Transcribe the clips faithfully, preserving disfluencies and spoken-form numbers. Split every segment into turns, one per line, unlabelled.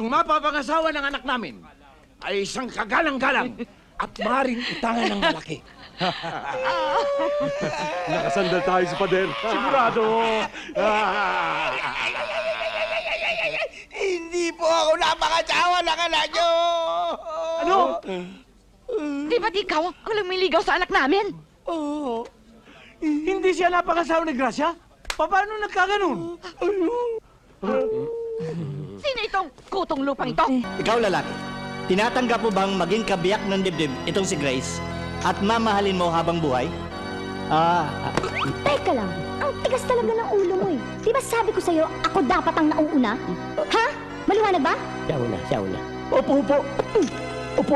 ang mapapangasawa ng anak namin ay isang kagalang-galang at maaaring utangan ng malaki.
Nakasandal tayo sa pader. Sigurado.
Hindi po ako napangasawa ng anak nyo!
Ano?
Di ba't ikaw ang lumiligaw sa anak namin?
Oh, hindi siya napangasawa ni Gracia? Paano nagkaganon?
Sino itong kutong lupang ito?
Ikaw lalaki, tinatanggap mo bang maging kabiyak ng dibdib itong si Grace at mamahalin mo habang buhay? Ah,
Teka lang, ang tigas talaga ng ulo mo eh. Di ba sabi ko sa'yo, ako dapat ang nauuna? Ha? Maliwanag ba?
siya una, siya una.
Opo, opo. Opo.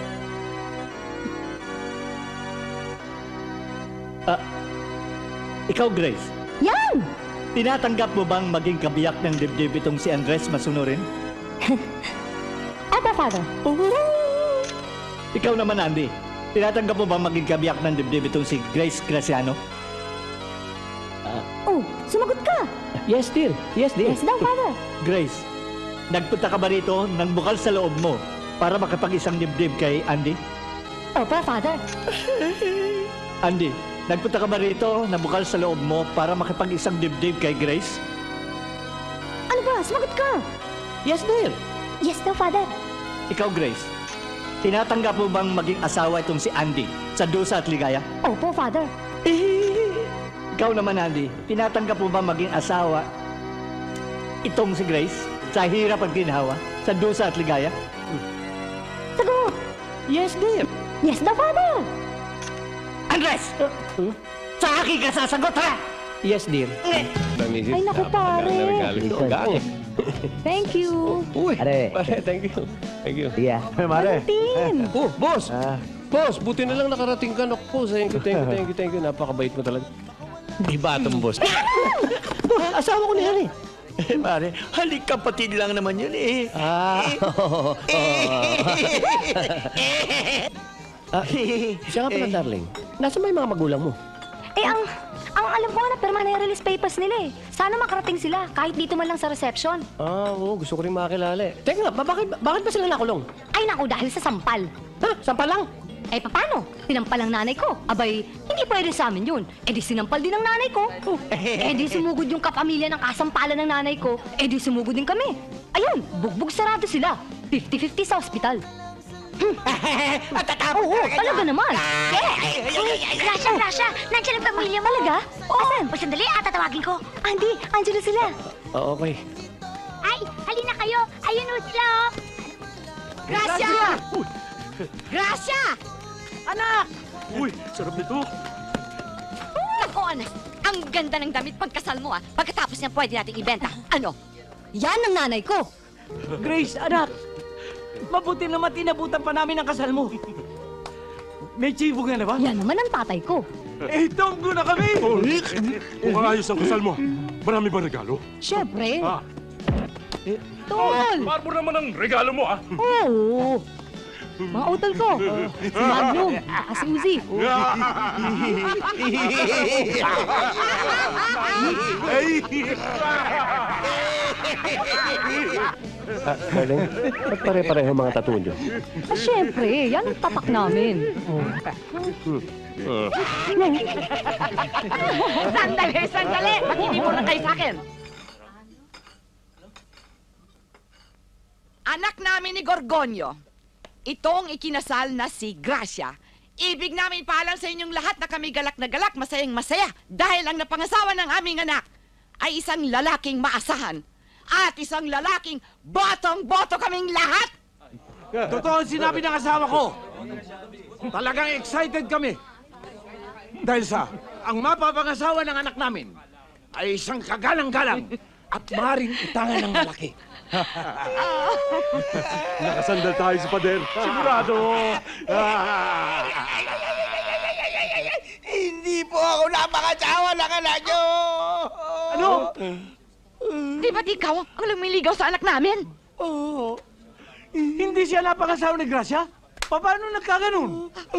Ah, ikaw Grace,
Yan!
tinatanggap mo bang maging kabiyak ng dibdib itong si Andres Masunurin?
Eto, Father.
Ikaw naman Andy, tinatanggap mo bang maging kabiyak ng dibdib itong si Grace Graciano?
Oh, sumagot ka.
Yes dear, yes dear.
Yes daw, Father.
Grace, nagpunta ka ba rito ng bukal sa loob mo para makapag-isang dibdib kay Andy?
Opo, Father.
Andy, nagpunta ka ba rito ng bukal sa loob mo para makipag-isang dibdib kay Grace?
Ano ba? Sumagot ka.
Yes dear.
Yes daw, Father.
Ikaw Grace, tinatanggap mo bang maging asawa itong si Andy sa dusa at ligaya?
Opo, Father.
Ikaw naman Andy, tinatanggap mo ba maging asawa itong si Grace sa hirap at ginhawa sa dusa at ligaya?
Sagot.
Yes dear.
Yes daw, Father.
Andres! Sa akin ka sasagot ha? Yes dear.
Ay, naku, pare.
Gang.
Thank you.
Uy,
Pare.
pare, thank you. Thank you.
Yeah.
Mare.
Tin.
Oh, boss!
Ah.
Boss, buti na lang nakarating ka. Naku po, thank you, thank you, thank you, thank you. Napakabait mo talaga. Iba itong boss.
Asawa ko na yan eh.
Eh, pare, halik kapatid lang naman yun eh.
Ah,
Ah, siya nga pala, darling. Nasaan ba yung mga magulang mo?
Eh, ang, ang alam ko nga na permanent release papers nila eh. Sana makarating sila, kahit dito man lang sa reception.
Ah, oo, gusto ko rin makakilala eh. Teka nga, ba- bakit, bakit ba sila nakulong?
Ay, naku, dahil sa sampal.
Ha? Sampa lang?
Eh, paano? Sinampal ang nanay ko. Abay, hindi pwede sa amin yun. Eh, di sinampal din ang nanay ko. Eh, di sumugod yung kapamilya ng kasampalan ng nanay ko. Eh, di sumugod din kami. Ayun, bugbog sarado sila. fifty fifty sa ospital.
At tatapos
Oo, talaga naman.
Gracia, Gracia, nandiyan ang pamilya mo.
Talaga? Asan?
O, sandali, ah, tatawagin ko.
Andy, andyan na sila.
Ah, okay.
Ay, halina kayo. Ayun o sila, oh.
Gracia! Gracia! Anak!
Uy, sarap nito.
Ako, anak. Ang ganda ng damit pagkasal mo, ah. Pagkatapos niyan, pwede nating ibenta. Ano?
Yan ang nanay ko.
Grace, anak. Mabuti naman tinabutan pa namin ang kasal mo. May chivo ka na ba?
Yan naman ang tatay ko.
Eh, tonggo na kami!
Oh, Rick! Kung ayos ang kasal mo, marami ba regalo?
Siyempre.
Ah.
Tol!
Marmor naman ang regalo mo, ah!
Oo. Mga utol ko. Si Magnum, saka si Uzi.
Ah, darling, ba't pare-pareho mga tattoo nyo?
Ah, siyempre. Yan ang tatak namin.
Sandali, sandali! Makinig mo na kayo sa akin. Anak namin ni Gorgonio, itong ikinasal na si Gracia. Ibig namin paalam sa inyong lahat na kami galak na galak, masayang masaya, dahil ang napangasawa ng aming anak ay isang lalaking maasahan. At isang lalaking botong-boto kaming lahat!
Totoo ang sinabi ng asawa ko. Talagang excited kami. Dahil sa, ang mapapangasawa ng anak namin ay isang kagalang-galang at maaaring utangan ng malaki.
Nakasandal tayo sa pader. Sigurado.
Hindi po ako napangasawa ng anak nyo!
Ano?
Di ba't ikaw ang lumiligaw sa anak namin?
Oh, hindi siya napangasawa ni Gracia? Paano nagkaganon?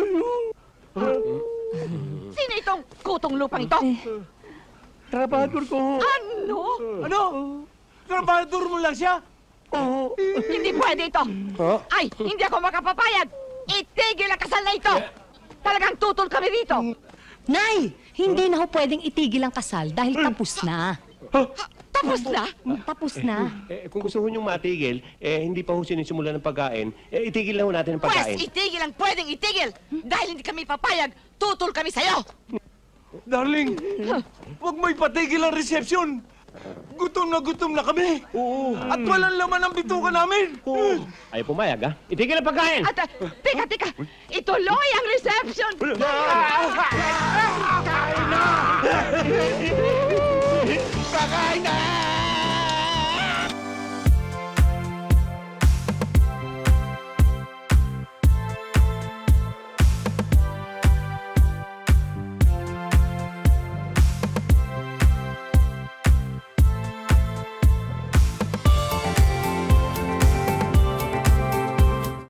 Sino itong kutong lupang ito?
Trabador ko.
Ano?
Ano? Trabador mo lang siya?
Hindi pwede ito.
Oh?
Ay, hindi ako makapapayag. Itigil ang kasal na ito. Talagang tutol kami rito.
Nay, hindi na ho pwedeng itigil ang kasal dahil tapos na.
Tapos na.
Tapos na.
Eh, kung gusto ho niyong matigil, eh, hindi pa ho sinisimulan ng pagkain, eh, itigil na ho natin ang
Pwes,
pagkain.
itigil ang pwedeng itigil. Dahil hindi kami papayag, tutol kami sa'yo.
Darling, huwag mo ipatigil ang resepsyon. Gutom na gutom na kami.
Oo.
At walang laman ang bituka namin.
Oo. Ayaw pumayag, ha? Itigil ang pagkain!
At, uh, teka, teka. Ituloy ang reception.
Kakain na!